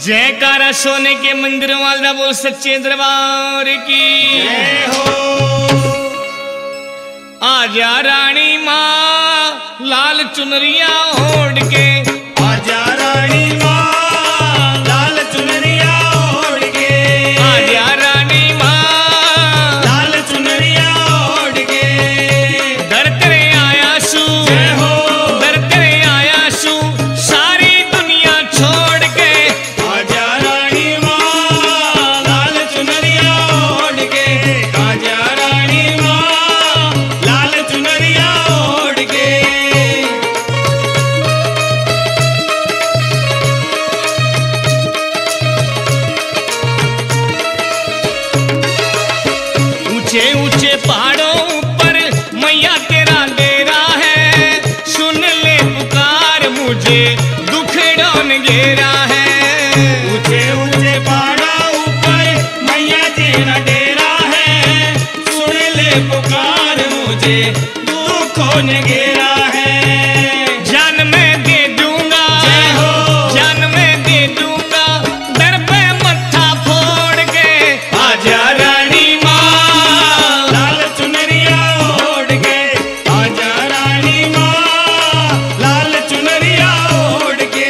जयकारा सोने के मंदिर वाला बोल सच्चे दरबार की जय हो। आजा रानी माँ लाल चुनरिया ओढ़ के, आजा रानी माँ लाल चुनरिया ओढ़ के, आजा रानी माँ लाल चुनरिया ओढ़ के। दर तेरे आया सू, जय हो। दर तेरे आया सू सारी दुनिया छोड़ के, आजा रानी माँ लाल चुनरिया ओढ़ के, आजा रानी माँ लाल चुनरिया ओढ़ के। ऊंचे ऊंचे पहाड़ों ऊपर मैया तेरा डेरा है, सुन ले पुकार मुझे दुखड़ों ने घेरा है। ऊंचे ऊंचे पहाड़ों ऊपर मैया तेरा डेरा है, सुन ले पुकार मुझे दुखों ने घेरा है। जान मैं दे दूंगा, जय हो। जान मैं दे दूंगा दर पे मत्था फोड़ के, आजा रानी माँ लाल चुनरिया ओढ़ के, आजा रानी माँ लाल चुनरिया ओढ़ के।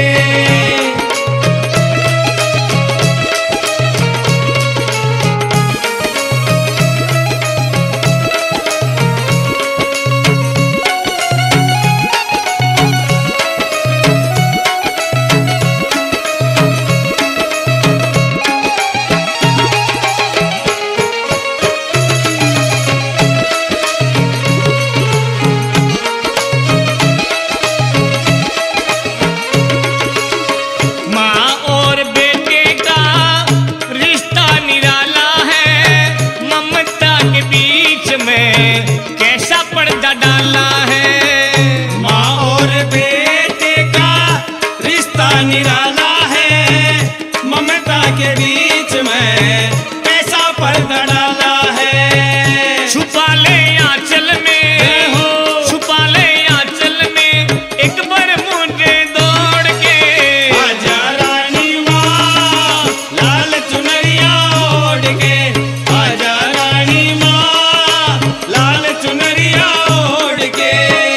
माँ और बेटे का रिश्ता निराला है, ममता के बीच में कैसा पर्दा डाला है। माँ और बेटे का रिश्ता निराला है, ममता के बीच में कैसा पर्दा डाला है। छुपा ले आंचल में, हो। छुपा ले आंचल में एक बार मुझे दौड़ के, आजा रानी माँ लाल चुनरिया ओढ़ के, आजा रानी माँ लाल चुनरिया ओढ़ के।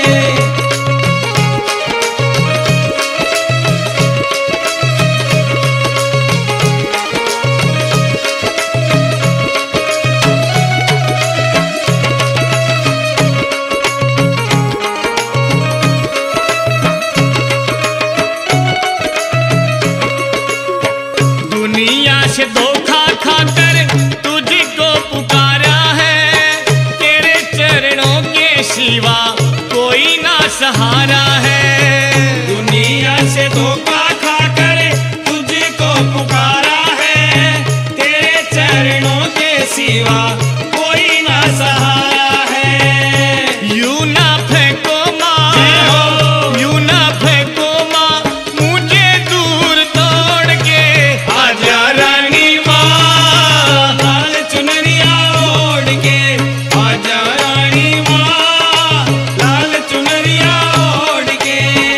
दुनिया से धोखा खाकर तुझको पुकारा है, तेरे चरणों के सिवा कोई ना सहारा है। दुनिया से धोखा खाकर तुझको पुकारा है, तेरे चरणों के सिवा कोई ना सहारा है। यूं ना फेंको माँ, जय हो। यूं ना फेंको माँ मुझे दूर तोड़ के, आजा रानी माँ लाल चुनरिया ओढ़ के, आजा रानी माँ लाल चुनरिया ओढ़ के।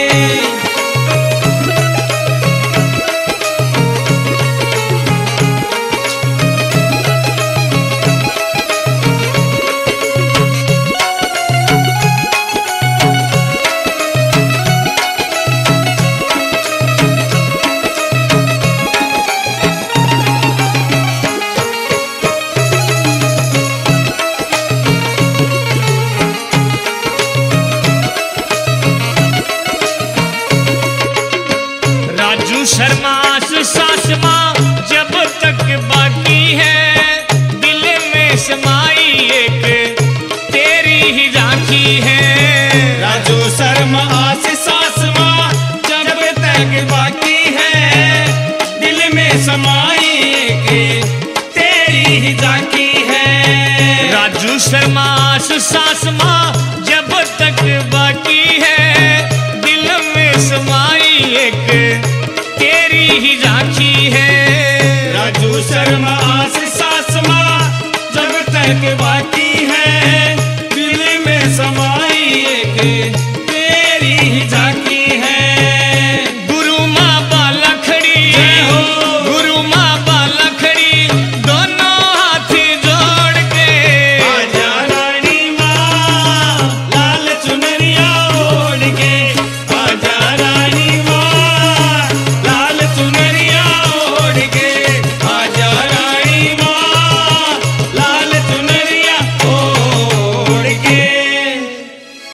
राजू शर्मा सास माँ जब तक बाकी है, दिल में समाई एक तेरी ही राखी है। राजू शर्मा से सास माँ जब तक बाकी है, दिल में समाई एक तेरी ही झांकी है। राजू शर्मा सास माँ जब तक बाकी है, दिल में समाई एक तेरी ही राखी है। राजू शर्मा से सास माँ जब तक बाकी